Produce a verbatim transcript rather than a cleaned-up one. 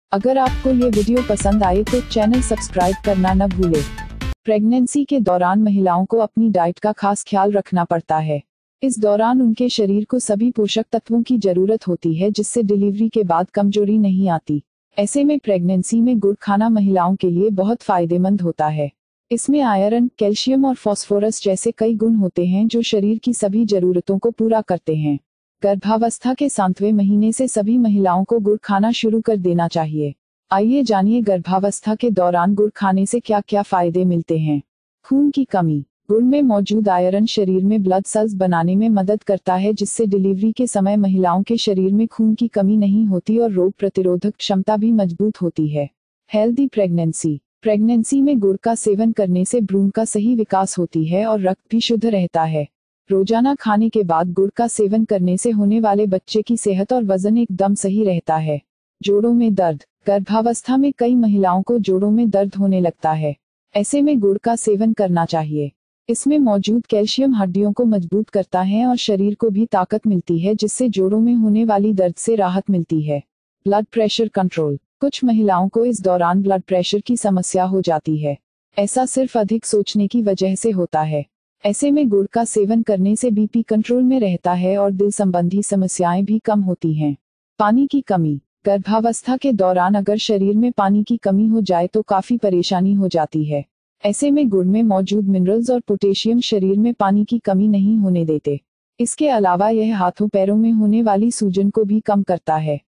अगर आपको ये वीडियो पसंद आए तो चैनल सब्सक्राइब करना न भूले। प्रेगनेंसी के दौरान महिलाओं को अपनी डाइट का खास ख्याल रखना पड़ता है। इस दौरान उनके शरीर को सभी पोषक तत्वों की जरूरत होती है, जिससे डिलीवरी के बाद कमजोरी नहीं आती। ऐसे में प्रेगनेंसी में गुड़ खाना महिलाओं के लिए बहुत फायदेमंद होता है। इसमें आयरन, कैल्शियम और फास्फोरस जैसे कई गुण होते हैं जो शरीर की सभी जरूरतों को पूरा करते हैं। गर्भावस्था के सातवें महीने से सभी महिलाओं को गुड़ खाना शुरू कर देना चाहिए। आइए जानिए गर्भावस्था के दौरान गुड़ खाने से क्या क्या फायदे मिलते हैं। खून की कमी। गुड़ में मौजूद आयरन शरीर में ब्लड सेल्स बनाने में मदद करता है, जिससे डिलीवरी के समय महिलाओं के शरीर में खून की कमी नहीं होती और रोग प्रतिरोधक क्षमता भी मजबूत होती है। Healthy pregnancy. प्रेगनेंसी में गुड़ का सेवन करने से भ्रूण का सही विकास होती है और रक्त भी शुद्ध रहता है। रोजाना खाने के बाद गुड़ का सेवन करने से होने वाले बच्चे की सेहत और वजन एकदम सही रहता है। जोड़ों में दर्द। गर्भावस्था में कई महिलाओं को जोड़ों में दर्द होने लगता है। ऐसे में गुड़ का सेवन करना चाहिए। इसमें मौजूद कैल्शियम हड्डियों को मजबूत करता है और शरीर को भी ताकत मिलती है, जिससे जोड़ों में होने वाली दर्द से राहत मिलती है। Blood pressure control. कुछ महिलाओं को इस दौरान ब्लड प्रेशर की समस्या हो जाती है। ऐसा सिर्फ अधिक सोचने की वजह से होता है। ऐसे में गुड़ का सेवन करने से बीपी कंट्रोल में रहता है और दिल संबंधी समस्याएं भी कम होती हैं। पानी की कमी। गर्भावस्था के दौरान अगर शरीर में पानी की कमी हो जाए तो काफी परेशानी हो जाती है। ऐसे में गुड़ में मौजूद मिनरल्स और पोटेशियम शरीर में पानी की कमी नहीं होने देते। इसके अलावा यह हाथों पैरों में होने वाली सूजन को भी कम करता है।